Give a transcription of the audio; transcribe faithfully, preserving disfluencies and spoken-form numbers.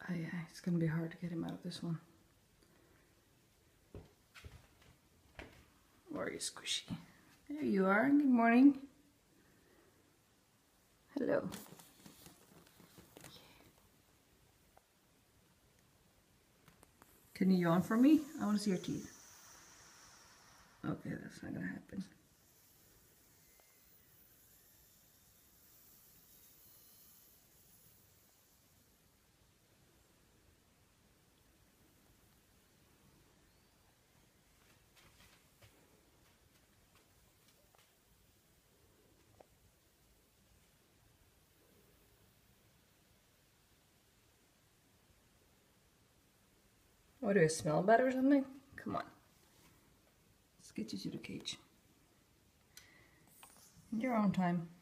Oh yeah, it's gonna be hard to get him out of this one. Or are you squishy? There you are. Good morning. Hello. Can you yawn for me? I want to see your teeth. Okay, that's not gonna happen. What, do I smell bad or something? Come on. Let's get you to the cage. In your own time.